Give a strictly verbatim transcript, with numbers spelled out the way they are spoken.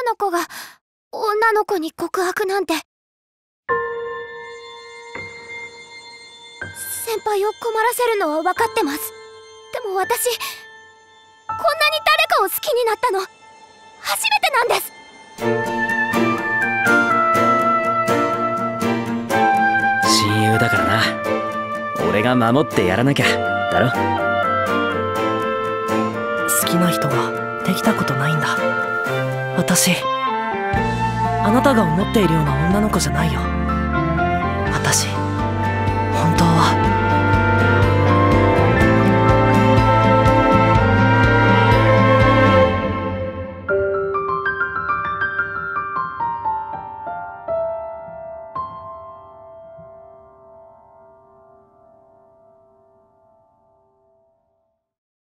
女の子が女の子に告白なんて。先輩を困らせるのは分かってます。でも私、こんなに誰かを好きになったの初めてなんです。 親友だからな。俺が守ってやらなきゃだろ。 好きな人ができたことないんだ。私あなたが思っているような女の子じゃないよ。私本当は